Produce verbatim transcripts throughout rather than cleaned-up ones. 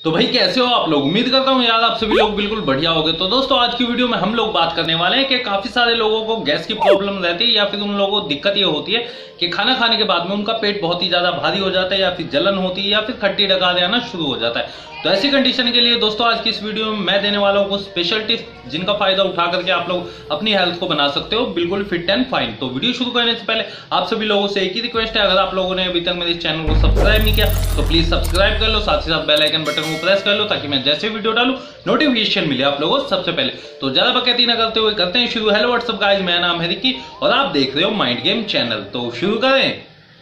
तो भाई कैसे हो आप लोग। उम्मीद करता हूँ यार आप सभी लोग बिल्कुल बढ़िया होंगे। तो दोस्तों आज की वीडियो में हम लोग बात करने वाले हैं कि काफी सारे लोगों को गैस की प्रॉब्लम रहती है या फिर उन लोगों को दिक्कत ये होती है कि खाना खाने के बाद में उनका पेट बहुत ही ज्यादा भारी हो जाता है या फिर जलन होती है या फिर खट्टी डकार आना शुरू हो जाता है। तो ऐसी कंडीशन के लिए दोस्तों आज की इस वीडियो में मैं देने वाला हूँ स्पेशल टिप्स जिनका फायदा उठा करके आप लोग अपनी हेल्थ को बना सकते हो बिल्कुल फिट एंड फाइन। तो वीडियो शुरू करने से पहले आप सभी लोगों से एक ही रिक्वेस्ट है, अगर आप लोगों ने अभी तक मेरे चैनल को सब्सक्राइब नहीं किया तो प्लीज सब्सक्राइब कर लो, साथ ही साथ बेल आइकन बटन को प्रेस कर लो ताकि मैं जैसे वीडियो डालूं नोटिफिकेशन मिले आप लोगों को सबसे पहले। तो ज्यादा बकैती ना करते हुए करते हैं शुरू। हेलो व्हाट्सअप गाइस, मेरा नाम है रिकी और आप देख रहे हो माइंड गेम चैनल। तो शुरू करें,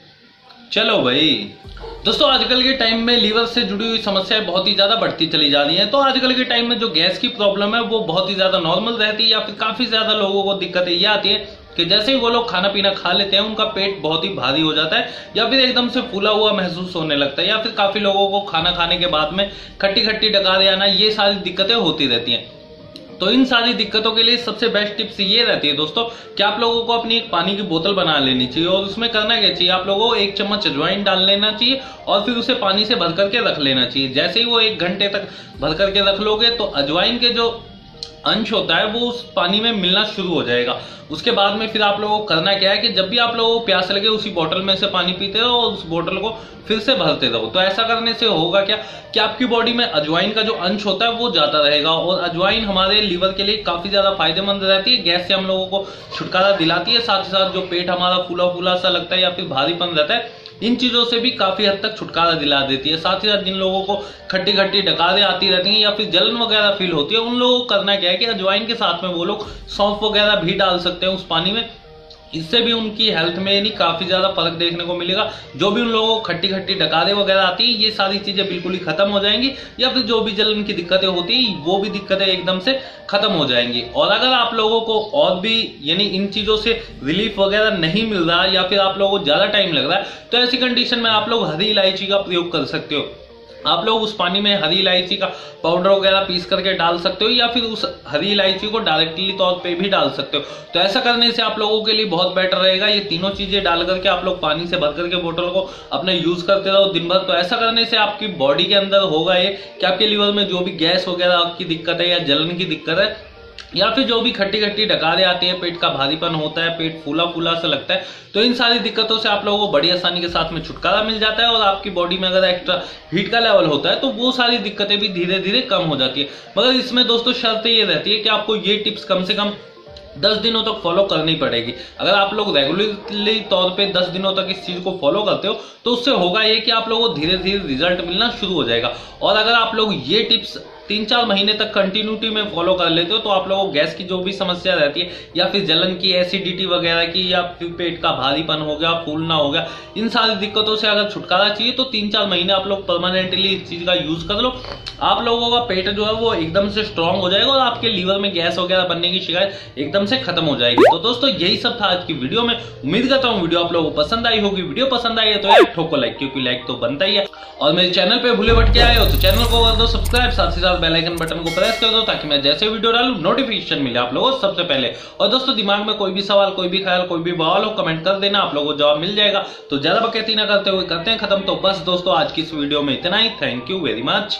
चलो भाई। दोस्तों आजकल के टाइम में लीवर से जुड़ी हुई समस्याएं बहुत ही ज्यादा बढ़ती चली जा रही हैं। तो आजकल के टाइम में जो गैस की प्रॉब्लम है वो बहुत ही ज्यादा नॉर्मल रहती है या फिर काफी ज्यादा लोगों को दिक्कतें ये आती है कि जैसे ही वो लोग खाना पीना खा लेते हैं उनका पेट बहुत ही भारी हो जाता है या फिर एकदम से फूला हुआ महसूस होने लगता है या फिर काफी लोगों को खाना खाने के बाद में खट्टी खट्टी डकार आना, ये सारी दिक्कतें होती रहती हैं। तो इन सारी दिक्कतों के लिए सबसे बेस्ट टिप्स ये रहती है दोस्तों कि आप लोगों को अपनी एक पानी की बोतल बना लेनी चाहिए और उसमें करना क्या चाहिए, आप लोगों को एक चम्मच अजवाइन डाल लेना चाहिए और फिर उसे पानी से भर करके रख लेना चाहिए। जैसे ही वो एक घंटे तक भर करके रख लोगे तो अजवाइन के जो अंश होता है वो उस पानी में मिलना शुरू हो जाएगा। उसके बाद में फिर आप लोगों को करना क्या है कि जब भी आप लोगों को प्यास लगे उसी बोतल में से पानी पीते रहो और उस बोतल को फिर से भरते रहो। तो ऐसा करने से होगा क्या कि आपकी बॉडी में अजवाइन का जो अंश होता है वो जाता रहेगा और अजवाइन हमारे लीवर के लिए काफी ज्यादा फायदेमंद रहती है। गैस से हम लोगों को छुटकारा दिलाती है, साथ ही साथ जो पेट हमारा फूला फूला सा लगता है या फिर भारीपन रहता है इन चीजों से भी काफी हद तक छुटकारा दिला देती है। साथ ही साथ जिन लोगों को खट्टी खट्टी डकारें आती रहती हैं या फिर जलन वगैरह फील होती है उन लोगों को करना क्या है कि अजवाइन के साथ में वो लोग सौंफ वगैरह भी डाल सकते हैं उस पानी में। इससे भी उनकी हेल्थ में नहीं काफी ज्यादा फर्क देखने को मिलेगा। जो भी उन लोगों को खट्टी खट्टी डकारें वगैरह आती है ये सारी चीजें बिल्कुल ही खत्म हो जाएंगी या फिर जो भी जलन की दिक्कतें होती है वो भी दिक्कतें एकदम से खत्म हो जाएंगी। और अगर आप लोगों को और भी यानी इन चीजों से रिलीफ वगैरह नहीं मिल रहा या फिर आप लोगों को ज्यादा टाइम लग रहा है तो ऐसी कंडीशन में आप लोग हरी इलायची का प्रयोग कर सकते हो। आप लोग उस पानी में हरी इलायची का पाउडर वगैरह पीस करके डाल सकते हो या फिर उस हरी इलायची को डायरेक्टली तौर पे भी डाल सकते हो। तो ऐसा करने से आप लोगों के लिए बहुत बेटर रहेगा। ये तीनों चीजें डाल करके आप लोग पानी से भर करके बोतल को अपने यूज करते रहो दिन भर। तो ऐसा करने से आपकी बॉडी के अंदर होगा ये कि आपके लीवर में जो भी गैस वगैरह की दिक्कत है या जलन की दिक्कत है या फिर जो भी खट्टी खट्टी डकारें आती है, पेट का भारीपन होता है, पेट फूला फूला सा लगता है, तो इन सारी दिक्कतों से आप लोगों को बड़ी आसानी के साथ में छुटकारा मिल जाता है। और आपकी बॉडी में अगर एक्स्ट्रा हीट का लेवल होता है तो वो सारी दिक्कतें भी धीरे धीरे कम हो जाती है। मगर इसमें दोस्तों शर्त ये रहती है कि आपको ये टिप्स कम से कम दस दिनों तक फॉलो करनी पड़ेगी। अगर आप लोग रेगुलरली तौर पे दस दिनों तक इस चीज को फॉलो करते हो तो उससे होगा ये कि आप लोगों को धीरे धीरे रिजल्ट मिलना शुरू हो जाएगा। और अगर आप लोग ये टिप्स तीन चार महीने तक कंटिन्यूटी में फॉलो कर लेते हो तो आप लोगों को गैस की जो भी समस्या रहती है या फिर जलन की, एसिडिटी वगैरह की या फिर पेट का भारीपन हो गया, फूलना हो गया, इन सारी दिक्कतों से अगर छुटकारा चाहिए तो तीन चार महीने आप लोग परमानेंटली इस चीज का यूज कर लो। आप लोगों का पेट जो है वो एकदम से स्ट्रांग हो जाएगा और आपके लीवर में गैस वगैरह बनने की शिकायत एकदम से खत्म हो जाएगी। तो दोस्तों यही सब था आज की वीडियो में। उम्मीद करता हूँ वीडियो आप लोगों को पसंद आई होगी। वीडियो पसंद आई है तो यार ठोको लाइक, क्योंकि लाइक तो बनता ही है। और मेरे चैनल पे भूले भटके आए हो तो चैनल को कर दो सब्सक्राइब, साथ ही साथ बेल आइकन बटन को प्रेस कर दो ताकि मैं जैसे वीडियो डालूं नोटिफिकेशन मिले आप लोगों को सबसे पहले। और दोस्तों दिमाग में कोई भी सवाल, कोई भी ख्याल, कोई भी बवाल हो कमेंट कर देना, आप लोगों को जवाब मिल जाएगा। तो ज्यादा बकैती ना करते हुए करते हैं खत्म। तो बस दोस्तों आज की इस वीडियो में इतना ही। Thank you very much.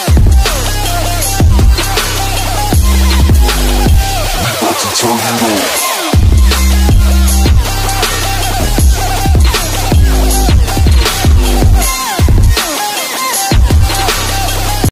Turn it on.